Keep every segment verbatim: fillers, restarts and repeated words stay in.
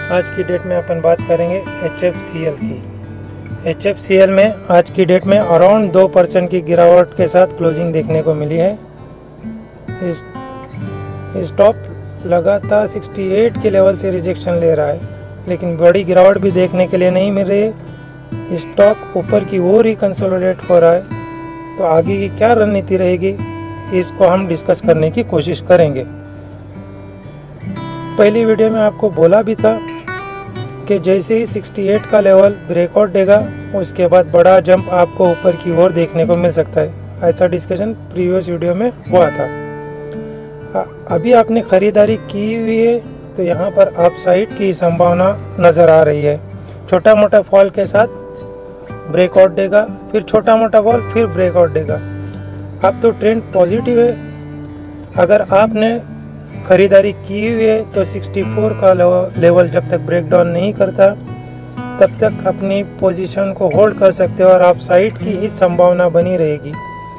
आज की डेट में अपन बात करेंगे एच एफ सी एल की। एच एफ सी एल में आज की डेट में अराउंड दो परसेंट की गिरावट के साथ क्लोजिंग देखने को मिली है। इस स्टॉप लगातार अड़सठ के लेवल से रिजेक्शन ले रहा है, लेकिन बड़ी गिरावट भी देखने के लिए नहीं मिल रही है। स्टॉक ऊपर की ओर ही कंसोलिडेट हो रहा है, तो आगे की क्या रणनीति रहेगी इसको हम डिस्कस करने की कोशिश करेंगे। पहली वीडियो में आपको बोला भी था कि जैसे ही अड़सठ का लेवल ब्रेकआउट देगा उसके बाद बड़ा जंप आपको ऊपर की ओर देखने को मिल सकता है। ऐसा डिस्कशन प्रीवियस वीडियो में हुआ था। अभी आपने खरीदारी की हुई है तो यहाँ पर अपसाइड की संभावना नज़र आ रही है। छोटा मोटा फॉल के साथ ब्रेकआउट देगा, फिर छोटा मोटा फॉल, फिर ब्रेकआउट देगा। अब तो ट्रेंड पॉजिटिव है। अगर आपने खरीदारी की हुई है तो चौंसठ का लेवल जब तक ब्रेक डाउन नहीं करता तब तक अपनी पोजीशन को होल्ड कर सकते हो और आप साइड की ही संभावना बनी रहेगी।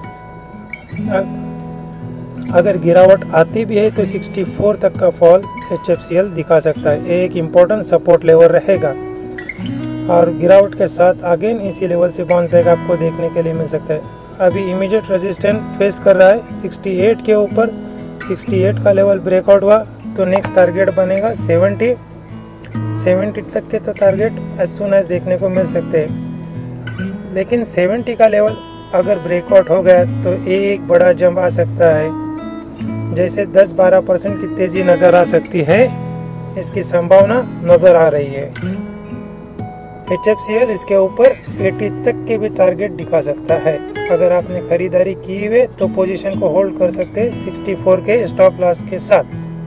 अगर गिरावट आती भी है तो चौंसठ तक का fall H F C L दिखा सकता है। ये एक इम्पोर्टेंट सपोर्ट लेवल रहेगा और गिरावट के साथ अगेन इसी लेवल से बाउंस बैक आपको देखने के लिए मिल सकता है। अभी इमीडिएट रेजिस्टेंस फेस कर रहा है अड़सठ के ऊपर। अड़सठ का लेवल ब्रेकआउट हुआ तो नेक्स्ट टारगेट बनेगा सत्तर। सत्तर तक के तो टारगेट एज सून एज देखने को मिल सकते हैं, लेकिन सत्तर का लेवल अगर ब्रेकआउट हो गया तो एक बड़ा जंप आ सकता है। जैसे दस बारह परसेंट की तेज़ी नज़र आ सकती है, इसकी संभावना नज़र आ रही है। एच एफ सी एल इसके ऊपर अस्सी तक के भी टारगेट दिखा सकता है। अगर आपने खरीदारी की हुई तो पोजीशन को होल्ड कर सकते हैं चौंसठ के स्टॉप लॉस के साथ।